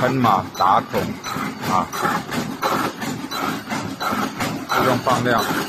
喷马达桶啊，自动放量。